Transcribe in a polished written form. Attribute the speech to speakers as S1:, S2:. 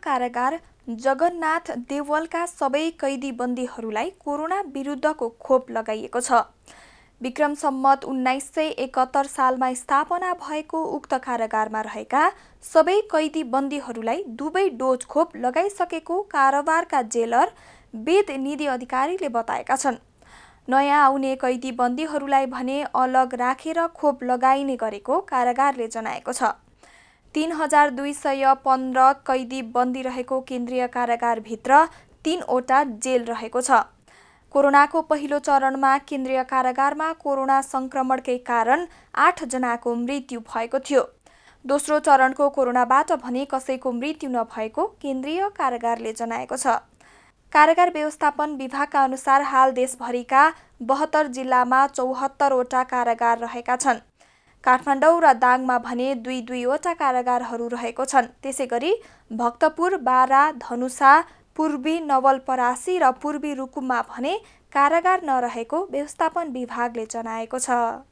S1: कारागार जगन्नाथ देवलका सबै कैदी बन्दीहरूलाई कोरोना विरुद्धको खोप लगाइएको छ। विक्रम सम्वत 1971 सालमा स्थापना भएको उक्त कारागारमा रहेका सबै कैदी बन्दीहरूलाई दुवै डोज खोप लगाइसकेको कारावारका जेलर वेद निधि अधिकारीले बताएका छन्। नयाँ आउने कैदी बन्दीहरूलाई भने अलग राखेर खोप लगाइने गरेको कारागारले जनाएको छ। 3215 कैदी बन्दी रहेको केन्द्रीय कारागारभित्र 3वटा जेल रहेको छ। कोरोनाको पहिलो चरणमा केन्द्रीय कारागारमा कोरोना संक्रमणकै कारण 8 जनाको मृत्यु भएको थियो। दोस्रो चरणको कोरोनाबाट भने कसैको मृत्यु नभएको केन्द्रीय कारागारले जनाएको छ। कारागार व्यवस्थापन विभागका अनुसार हाल देशभरिका 72 जिल्लामा 74वटा कारागार रहेका छन्। काठमाडौँ र दाङमा भने 2-2वटा कारागारहरू रहेको छन्। त्यसैगरी भक्तपुर, बारा, धनुषा, पूर्वी नवलपरासी र पूर्वी रुकुममा भने कारागार नरहेको व्यवस्थापन विभागले जनाएको छ।